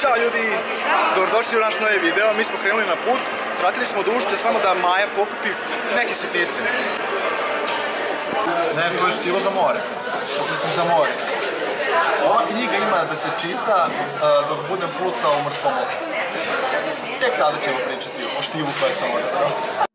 Ćao ljudi! Dobrodošli u naš novi video, mi smo krenuli na put, svratili smo do Ušća samo da Maja pokupi neke sitnice. Ne, to je štivo za more, ovo sam za more. Ova knjiga ima da se čita dok budem plutao u mrtvom moru. Tek tada ćemo pričati o štivu koje sam odabrao.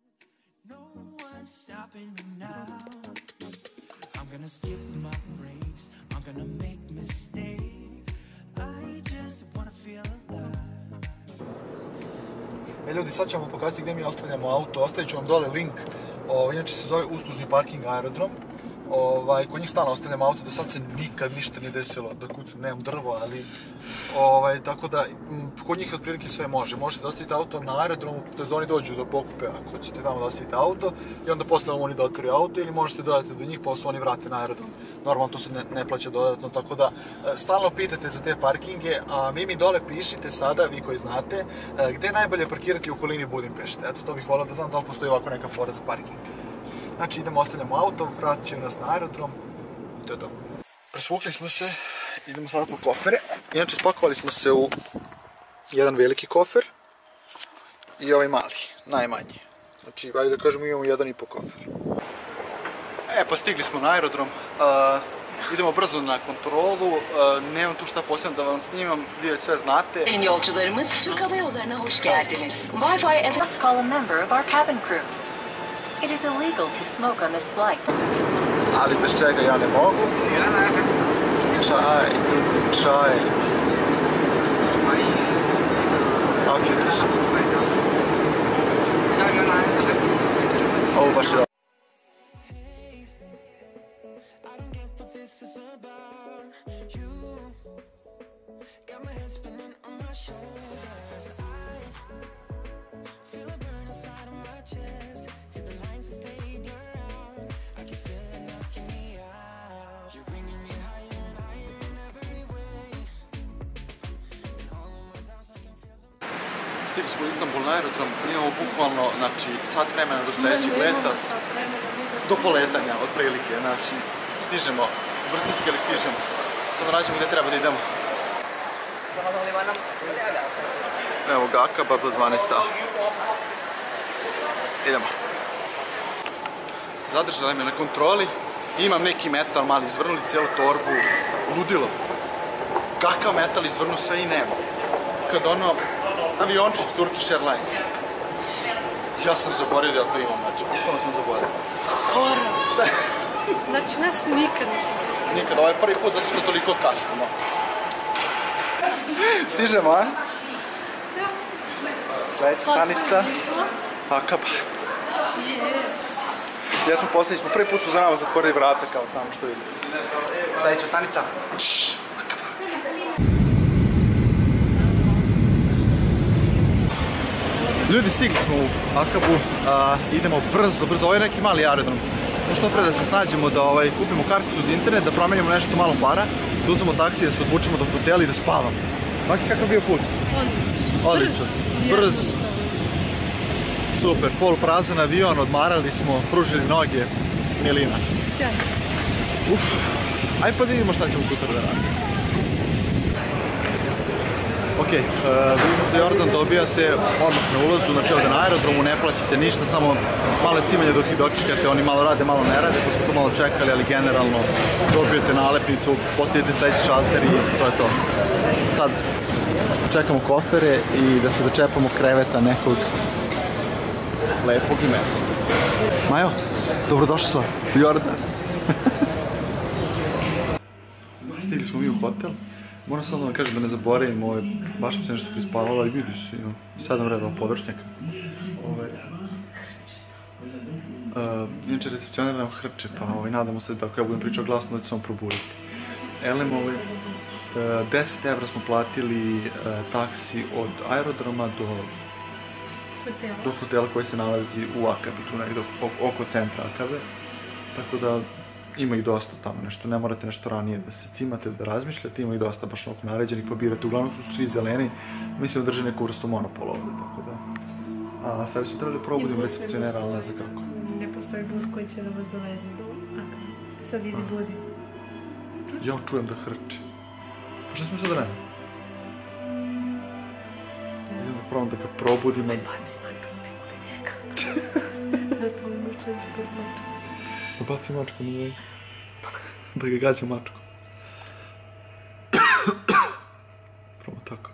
Ljudi, sad ćemo pokazati gdje mi ostavljamo auto, ostavit ću vam dole link, inače se zove Uslužni parking aerodrom. Kod njih stalno ostavljam auto, do sad se nikad ništa nije desilo, da kucam, nemam drvo, ali tako da kod njih otprilike sve može. Možete da ostavite auto na aerodromu, da oni dođu da pokupe ako ćete tamo da ostavite auto i onda posle vam oni da otkriju auto ili možete dodati do njih pa se oni vrate na aerodrom. Normalno to se ne plaća dodatno, tako da stalno pitate za te parkinge, a mi dole pišite sada, vi koji znate, gde je najbolje parkirati u okolini Budimpešte. Eto, to bih volao da znam da li postoji ovako neka fora za parking. Znači idemo, ostavljamo auto, vratit će nas na aerodrom i to je to. Presvukli smo se, idemo sada po kofere. Inače spakovali smo se u jedan veliki kofer i ovaj mali, najmanji. Znači, ajde da kažemo imamo 1,5 kofer. Pa stigli smo na aerodrom, idemo brzo na kontrolu, nemam tu šta posebno da vam snimam, vi već sve znate. Yolcularımız Türk Hava Yolları'na hoş geldiniz. Wi-Fi and must call a member of our cabin crew. It is illegal to smoke on this flight. Ali bez čega ja ne mogu. Čaj, čaj. Afjutus. Ovo baš je. Stigli smo u Istanbul na aerodrom, imamo bukvalno, znači, sat vremena do sljedećeg leta, do poletanja, otprilike, znači, stižemo, brzinski ali stižemo, samo nađemo gdje treba da idemo. Evo ga, Akaba do 12. Idemo. Zadržali me na kontroli, imam neki metal mali, izvrnuli cijelu torbu, ludilo. Kakav metal izvrnu sve i nema. Kad aviončić Turkish Airlines. Ja sam zaboravio da ja to imam, znači, bukvalno sam zaboravio. Znači, nas nikad nisi zastavio. Nikad, ovo je prvi put zato što toliko kasnimo. Stižemo, a? Sledeća stanica. Akaba. Jesmo, posljednji smo, prvi put su za nama zatvorili vrata kao tamo što vidi. Sledeća stanica. Ljudi, stigli smo u Akabu, idemo brzo, ovo je neki mali aerodrom. Što pre da se snađemo da kupimo karticu za internet, da promenimo nešto malo para, da uzmemo taksi, da se odvučemo do hotela i da spavamo. Maki, kakav bio put? Odličan. Brz. Super, poluprazan avion, odmarali smo, pružili noge, milina. Ajde pa da vidimo šta ćemo sutra da radimo. Ok, vizu za Jordan dobijate odmah na ulazu, znači ovdje na aerodromu, ne plaćate ništa, samo malo cimanje dok ih dočekate, oni malo rade, malo ne rade, pa smo to malo čekali, ali generalno dobijete nalepnicu, postavite sledeći šalter i to je to. Sad čekamo kofere i da se dočepamo kreveta nekog lepog imena. Majo, dobrodošla u Jordan. Stigli smo mi u hotel. Moram sad da vam kažem da ne zaboravim, baš mi se nešto prispavalo, ali vidi se, imam 7 redova područnjaka. Inače, recepcioner nam hrče, pa nadamo se da ako ja budem pričao glasno da ću se vam probuditi. Elem, 10 evra smo platili taksi od aerodroma do hotela koji se nalazi u Akabi, tu negdje oko centra Akabe, tako da ima ih dosta tamo nešto, ne morate nešto ranije da se cimate, da razmišljate, ima ih dosta baš oko naređenih pa birate, uglavnom su svi zeleni, mislim da drže neku vrstu monopola ovdje, tako da. A sad bismo trebali probudim recepcionera, ali ne znam kako. Ne postoji bus koji će da vas doveze do Akabe, sad vidi budi. Ja čujem da hrče. Pa šta smo sad radili? probam da ga probudimo. Baci mačku na njega. Da to mi učeš kod mačka. Baci mačku na njega. Da ga gađa mačku. Probam tako.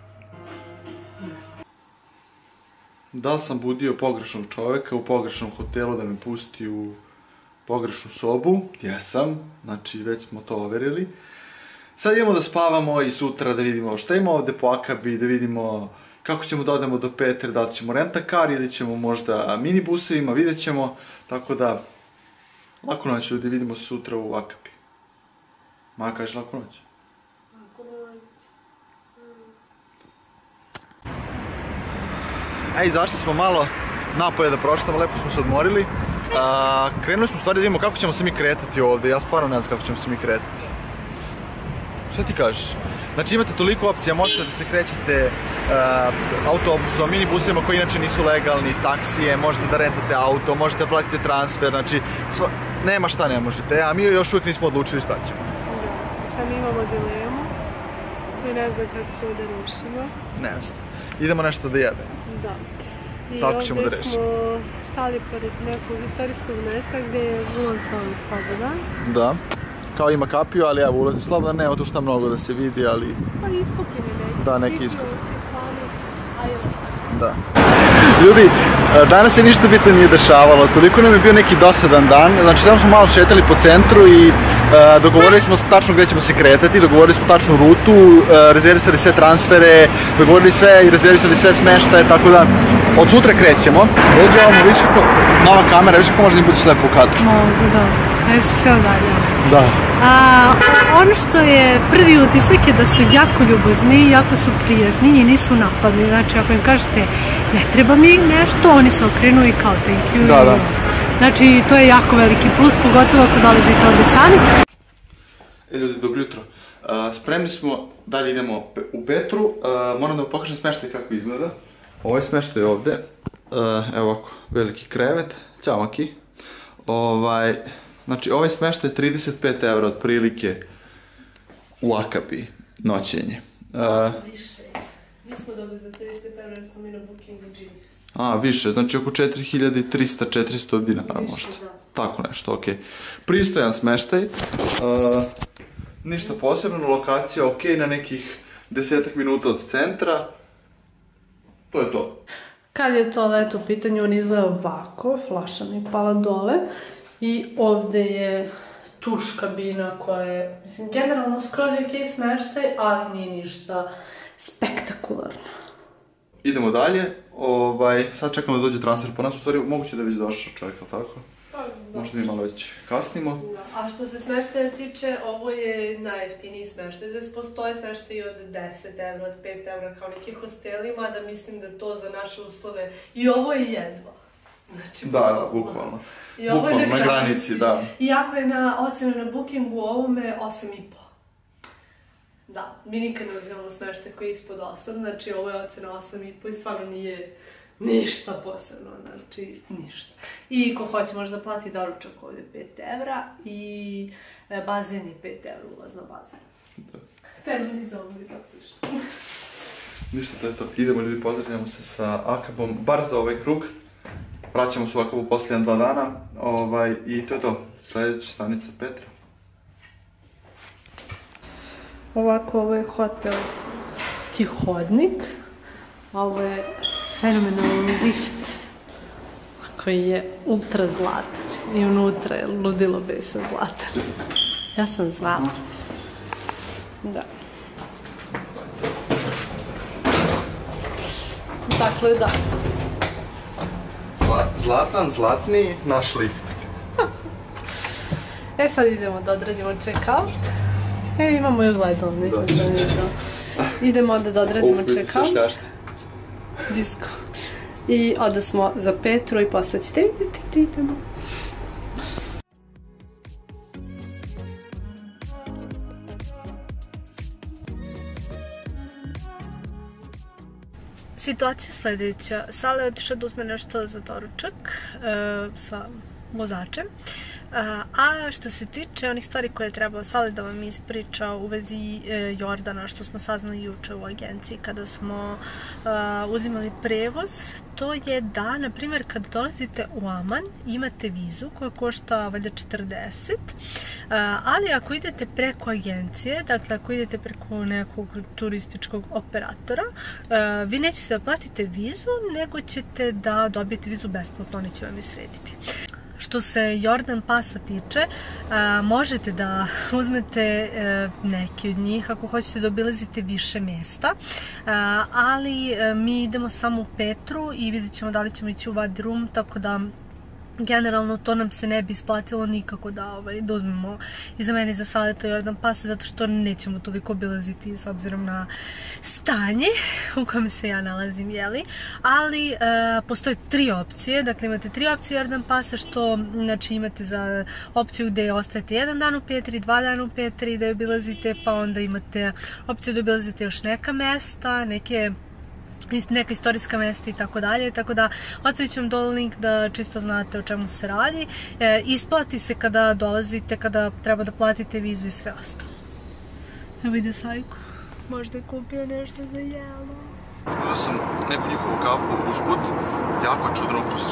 Da li sam budio pogrešnog čoveka u pogrešnom hotelu da me pusti u pogrešnu sobu? Jesam, znači već smo to overili. Sad idemo da spavamo i sutra da vidimo šta ima ovde po Akabi, da vidimo kako ćemo da odemo do Petre, da li ćemo rentakar ili ćemo možda minibusevima, vidjet ćemo. Tako da, laku noć ljudi, vidimo se sutra u Akabi. Maja, kažeš laku noć? Laku noć. Izašli smo malo napolje da proštamo, lepo smo se odmorili. Krenuli smo stvari da vidimo kako ćemo se mi kretati ovde, ja stvarno ne znam kako ćemo se mi kretati. Šta ti kažeš? Znači imate toliko opcija, možete da se krećete autobusom, minibusima koji inače nisu legalni, taksije, možete da rentate auto, možete da platite transfer, znači nema šta ne možete, a mi još uvijek nismo odlučili šta ćemo. Da, sad imamo dilemu koju ne znam kako ćemo da rešimo. Ne znam, idemo nešto da jedemo. Da. I tako ćemo da ovdje rešimo. smo stali pored nekog istorijskog mesta gdje je ulaz slobodan. Da. Kao ima kapiju, ali evo ulazi slobodan, nema tu šta mnogo da se vidi, ali... Pa iskupljeni neki. Da, neki iskupljeni. A je Da. Ljudi, danas se ništa bitno nije dešavalo, toliko nam je bio neki dosadan dan, znači samo smo malo šetali po centru i dogovorili smo tačno gdje ćemo se kretati, dogovorili smo tačnu rutu, rezervisali sve transfere, dogovorili sve i rezervisali sve smeštaje, tako da od sutra krećemo. Dođe ovamo, vidiš kako, nova kamera, vidiš kako možda im budiš lepo u kadru. mogu, da. Ne se sve odalja. Da. Ono što je prvi utisak je da su jako ljubazni, jako su prijatni i nisu napadni. Znači, ako im kažete ne treba mi nešto, oni se okrenu i kao thank you. Da, da. Znači, to je jako veliki plus, pogotovo ako dolazite ovde sami. Ljudi, dobro jutro. Spremni smo, dalje idemo u Petru. Moram da vam pokažem smeštaj kako izgleda. Ovo je smeštaj ovde. Evo ovako, veliki krevet. Ćao, Maki. Znači, ovaj smeštaj je 35 € otprilike u Akabi, noćenje. Više. Mi smo dobili za 35 € jer smo mi na Bookingu Genius. Više, znači oko 4300-400 dinara možda. Tako nešto, okej. Pristojan smeštaj. Ništa posebno, lokacija okej, na nekih 10 minuta od centra. To je to. Kad je toalet u pitanju, on izgleda ovako, flaša mi je pala dole. I ovde je tuš kabina koja je, mislim, generalno skroz je okej smeštaj, ali nije ništa spektakularno. Idemo dalje, sad čekamo da dođe transfer po nas, u stvari moguće da je već došao čovjek, ali tako? Možda mi malo već kasnimo. A što se smeštaja tiče, ovo je najjeftiniji smeštaj, to je postoje smeštaj od 10 €, od 5 € kao neki hosteli, mada mislim da to za naše uslove, i ovo je jedva. Znači, Da, bukvalno. Bukvalno, na granici, da. Iako je ocena na Bookingu ovome 8,5. Da, mi nikad ne uzimamo smeštaj koji je ispod 8, znači ovo je ocena 8,5 i stvarno nije ništa posebno, znači ništa. I ko hoće može da plati doručak ovdje 5 € i bazen je 5 € ulaz na bazen. Da. Family zone mi to piše. Ništa, to je to. Idemo ljudi, pozdravljamo se sa Akabom, bar za ovaj krug. Vraćamo se u Akabu poslije 2 dana i to je to. Sljedeća stanica Petra. Ovako, ovo je hotelski hodnik, ovo je fenomenalni lift koji je ultra zlatan i unutra je ludilo besa zlatan. Ja sam zlatan. Da. Dakle, da. Zlatan, zlatniji, naš lift. Sad idemo da odradimo check-out. Imamo i gledalo, nisam to vidio. Idemo da odradimo check-out. Disko. I onda smo za Petru i posle ćete vidjeti da idemo. Situacija je sljedeća. Sala je otišla da uzme nešto za doručak sa vozačem. A što se tiče onih stvari koje je trebao Salih da vam ispriča u vezi Jordana, što smo saznali juče u agenciji kada smo uzimali prevoz, to je da, na primjer, kad dolazite u Aman, imate vizu koja košta valjda 40, ali ako idete preko agencije, dakle ako idete preko nekog turističkog operatora, vi nećete da platite vizu, nego ćete da dobijete vizu besplatno, oni će vam je srediti. Što se Jordan pasa tiče, možete da uzmete neki od njih ako hoćete da obilazite više mjesta, ali mi idemo samo u Petru i vidjet ćemo da li ćemo ići u Wadi Rum, tako da generalno to nam se ne bi isplatilo nikako da uzmemo i za mene i za Saleta Jordan pasa, zato što nećemo toliko obilaziti s obzirom na stanje u kojem se ja nalazim, jeli? Ali postoje 3 opcije, dakle imate 3 opcije Jordan pasa, što znači imate za opciju gdje ostajete 1 dan u Petri, 2 dana u Petri da obilazite, pa onda imate opciju da obilazite još neka mesta, neka istorijska mjesta i tako dalje, tako da ostavit ću vam dole link da čisto znate o čemu se radi. Isplati se kada dolazite, kada treba da platite vizu i sve ostalo. Evo ide Sajko, možda je kupio nešto za jelo. Uzeo sam neku njihovu kafu usput, jako čudan ukus.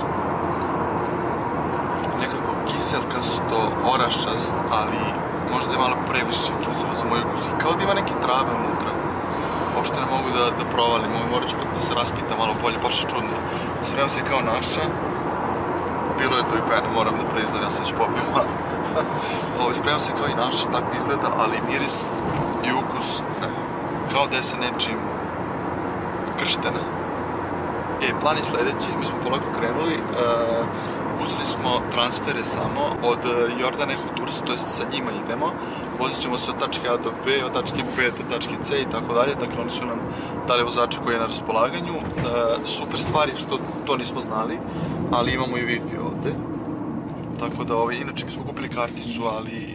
Nekako kiselkasto, orašast, ali možda je malo previše kiselo za moj ukus i kao da ima neke trave unutra. Uopšte ne mogu da provalim, morat ću da se raspitam malo bolje, baš je čudno. Spremam se kao naša, bilo je to i pene, moram da priznam, ja sam već popio malo. Spremam se kao i naša, tako izgleda, ali miris i ukus, kao da je sa nečim krštena. Plan je sljedeći, mi smo polako krenuli, uzeli smo transfere samo od Jordan Echo Tours, to jest sa njima idemo. Vozit ćemo se od tačke A do B, od tačke B do tačke C i tako dalje. Dakle, oni su nam dali vozača koji je na raspolaganju. Super stvar je što to nismo znali, ali imamo i Wi-Fi ovdje. Tako da, inače mi smo kupili karticu, ali...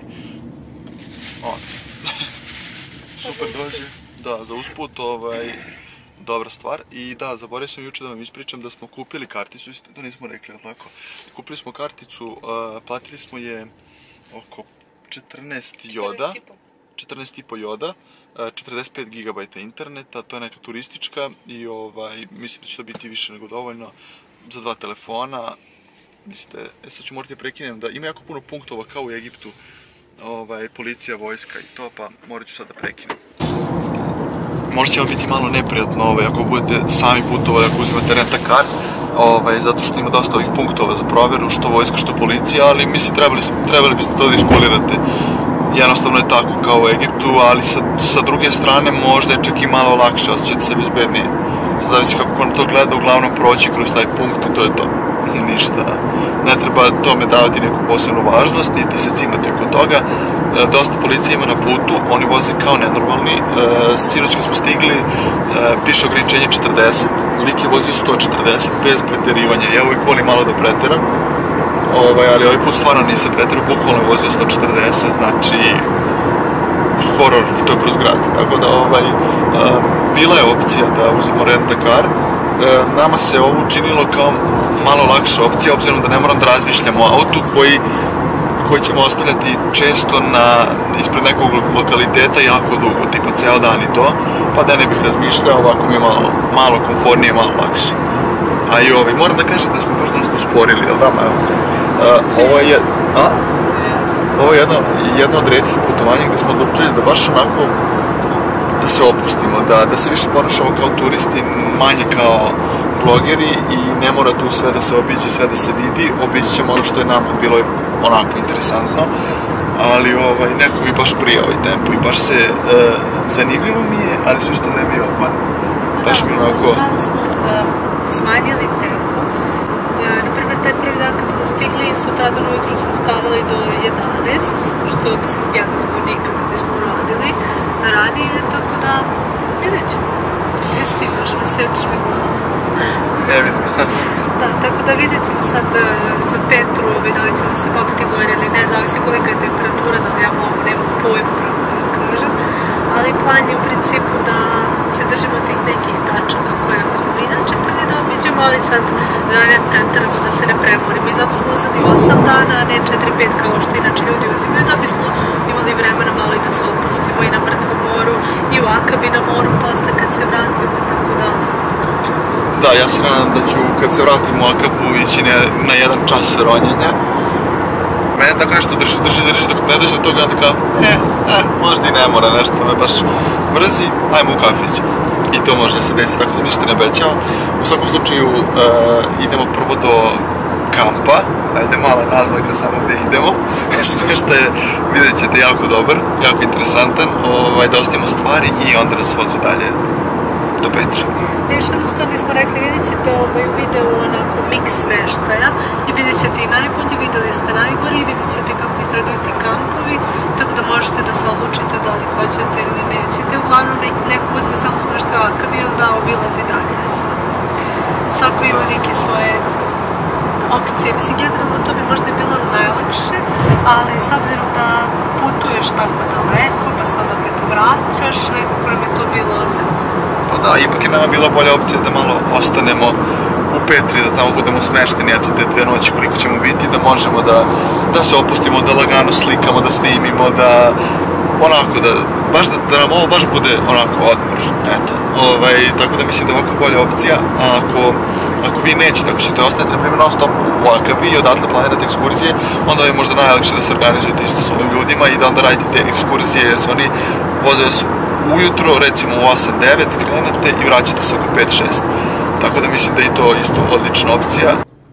Super dođe, da, za usput, dobra stvar. I da, zaboravio sam juče da vam ispričam da smo kupili karticu, isto to nismo rekli, ali tako. Kupili smo karticu, platili smo je oko 14 joda, 14,5 joda, 45 GB interneta, to je neka turistička i mislim da će to biti više nego dovoljno za 2 telefona. Mislite, sad ću morati prekinem da ima jako puno punktova kao u Egiptu, policija, vojska i to, pa morat ću sad da prekinem. Možda će vam biti malo neprijatno ako budete sami putovali, ako uzimate rent-a-car, zato što ima dosta ovih punktova za provjeru, što vojska, što policija, ali mislim trebali biste to da iskulirate. Jednostavno je tako kao u Egiptu, ali sa druge strane možda je čak i malo lakše, osjećate se bezbednije. Sad zavisi kako on to gleda, uglavnom proći kroz taj punkt i to je to. Ništa. Ne treba tome davati neku posebnu važnost, niti se cimati oko toga. Dosta policije ima na putu, oni voze kao nenormalni. Sinoć kad smo stigli, piše ograničenje 40, lik je vozio 140 bez preterivanja. Ja uvijek volim malo da preteram, ali ovaj put stvarno nisam preterao, bukvalno je vozio 140, znači horor i to kroz grad. Tako da bila je opcija da uzmemo rent-a-car. Nama se ovo učinilo kao malo lakša opcija, obzirom da ne moram da razmišljam o autu koji ćemo ostavljati često ispred nekog lokaliteta jako dugo, tipa ceo dan i to, pa da ne bih razmišljao, ovako mi je malo komfornije, malo lakše. A i moram da kažem da smo baš dosta usporili, jel da, Majo? Ovo je jedno od retkih putovanja gdje smo odlučili da baš onako da se opustimo, da se više ponašamo kao turisti, manje kao blogeri i ne mora tu sve da se obiđe, sve da se vidi, obići ćemo ono što je nama bilo onako interesantno, ali neko mi baš prija ovaj tempo i baš se zanimljivo mi je, ali su isto vreme i odmah. Baš mi onako... Malo smo smanjili tempo. Naprimjer, taj prvi dan kad smo stigli, sutradan ujutru smo spavali do 11, što mislim generalno nikada nismo radili ranije, tako da vidjet ćemo. Jesi ti baš me setiš me glavu? Ne vidim. Da, tako da vidjet ćemo sad za Petru, da li ćemo se popiti gore ili ne, zavisi kolika je temperatura, da ja mogu, nemam pojma pravo da kažem, ali plan je u principu da se držimo tih nekih tačaka koje smo inače htjeli da obiđemo, nećemo, ali sad da ne preteramo, da se ne premorimo. I zato smo uzeli 8 dana, a ne 4-5 kao što inače ljudi uzimaju, da bismo imali vremena malo i da se opustimo i na Mrtvom moru, i u Akabi na moru posle kad se vratimo, tako da... Da, ja se nadam da ću kad se vratim u Akabu ići na 1 čas ronjenja. Mene tako nešto drži dok ne dođe do toga, onda kao, možda i ne mora nešto, me baš mrzi, ajmo u kafić. I to može da se desi, tako da ništa ne obećavam. U svakom slučaju idemo prvo do kampa, ajde mala naznaka samo gdje idemo. Smeštaj je, vidjet ćete, jako dobar, jako interesantan, da ostavimo stvari i onda nas vozi dalje do Petre. Još jednu stvar nismo rekli, vidjet ćete u videu onako miks smeštaja i vidjet ćete i najbolji, vidjeli ste najgori, vidjet ćete kako izgledaju ti kampovi, tako da možete da se odlučite da li hoćete ili nećete. Uglavnom neko uzme samo smeštaj u Akabi i onda obilazi dalje sad. Svako ima neke svoje opcije, mislim generalno to bi možda bilo najlakše, ali s obzirom da putuješ tako daleko pa se onda opet vraćaš, nekako nam je to bilo... Pa da, ipak je nama bila bolja opcija da malo ostanemo u Petri, da tamo budemo smešteni, eto te 2 noći koliko ćemo biti, da možemo da se opustimo, da lagano slikamo, da snimimo, da onako, baš da nam ovo baš bude onako odmor, eto, tako da mislim da je ovako bolja opcija, a ako vi nećete, ako ćete ostati, na primjer, non stop u Akabi i odatle planirate ekskurzije, onda je možda najlakše da se organizujete isto s ovim ljudima i da onda radite te ekskurzije, jer se oni voze vas ujutro, recimo u 8-9 krenete i vraćate se oko 5-6. Tako da mislim da je to isto odlična opcija.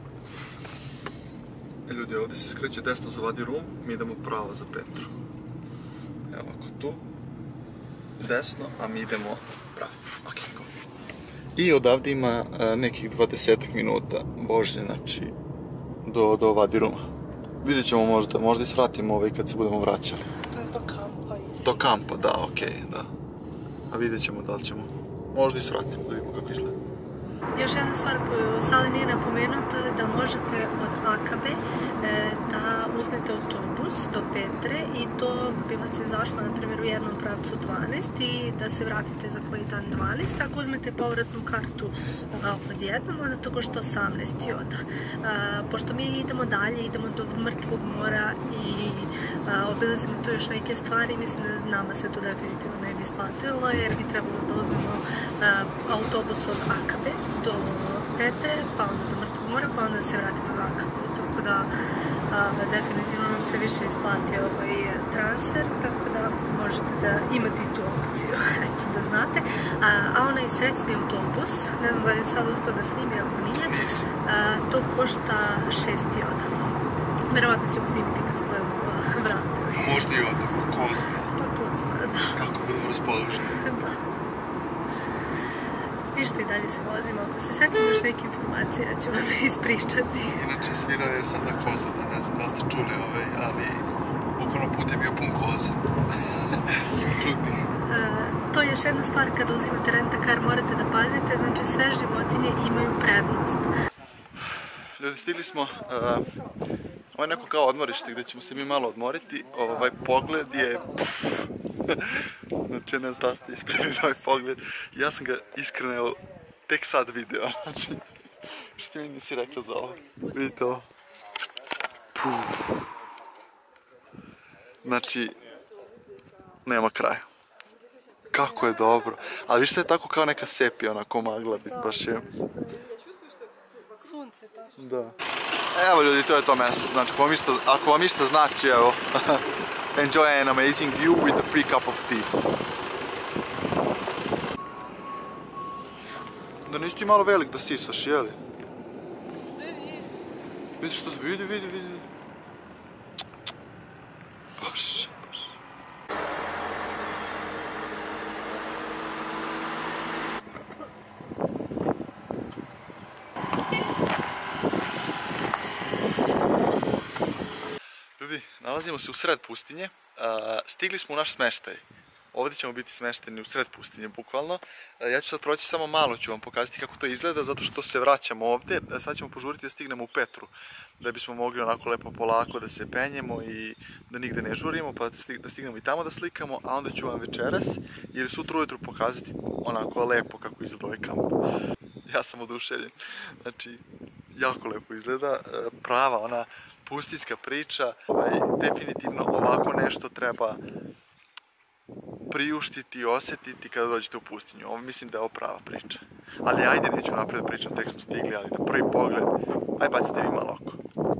Ljudi, ovdje se skreće desno za Vadi Rum, mi idemo pravo za Petru. Evo ovako tu, desno, a mi idemo pravo. Ok, go. I odavde ima nekih 20 minuta vožnje, znači, do Vadi Ruma. Vidjet ćemo možda i svratimo kad se budemo vraćali. To je do kampa isto. Do kampa, da, okej, da. A vidjet ćemo da li ćemo možda i svratimo, da vidimo kako izgleda. Još jedna stvar koju Sali nije napomenuo, to je da možete od Akabe da uzmete autobus do Petre i to bi vas izašlo, na primjer, u jednom pravcu 12 i da se vratite za koji dan 12. Ako uzmete povratnu kartu odjednom, onda to košta 18 joda. Pošto mi idemo dalje, idemo do Mrtvog mora i obilazimo tu još neke stvari, mislim da nama se to definitivno ne bi isplatilo, jer bi trebalo da uzmemo autobus od Akabe do Petre, pa onda do Mrtvog mora, pa onda se vratimo za Akabu. Tako da definitivno nam se više isplati ovaj transfer, tako da možete da imate i tu opciju, eto da znate. A onaj srećni autobus, ne znam da li je sad uspio da snimi, ako nije, to košta 6 joda. Verovatno ćemo snimiti kad se budemo vratili. A možda i onda, ko zna. Pa ko zna, da. Kako budemo raspoloženi. Da. Ništa i dalje se vozimo, ako se setim još neke informacije, ja ću vam ispričati. Inače svirao je sada Kozana, ne znam da ste čuli, ali bukvalno put je bio pun koza. Čudnih. To je još jedna stvar, kada uzimate rent-a-car morate da pazite, znači sve životinje imaju prednost. Ljudi, stigli smo, ovo je neko kao odmorište gdje ćemo se mi malo odmoriti, ovaj pogled je... Znači, ne znam da ste ispremili ovaj pogled. Ja sam ga iskreno tek sad video. Znači, što mi nisi rekla za ovo? Vidite ovo. Znači, nema kraja. Kako je dobro. Ali više je tako kao neka sepija, onako magla, baš je... Sunce, tako. Da. Evo ljudi, to je to mjesto. Znači, ako vam išta znači, evo, enjoy an amazing view with a free cup of tea. Da nisi ti malo velik da sisaš, jeli? Vidi što, vidi. Baš. Ljudi, nalazimo se u sred pustinje, stigli smo u naš smeštaj. Ovdje ćemo biti smešteni u sred pustinje, bukvalno. Ja ću sad proći samo malo, ću vam pokazati kako to izgleda, zato što se vraćamo ovdje. Sad ćemo požuriti da stignemo u Petru, da bismo mogli onako lepo polako da se penjemo i da nigde ne žurimo, pa da stignemo i tamo da slikamo, a onda ću vam večeras ili sutra ujutru pokazati onako lepo kako izgleda ovaj kamp. ja sam oduševljen. Znači, jako lepo izgleda, prava ona pustinjska priča, definitivno ovako nešto treba priuštiti i osjetiti kada dođete u pustinju. Ovo mislim da je ovo prava priča. Ali ajde, neću napred da pričam, tek smo stigli, ali na prvi pogled, aj bacite vi malo oko.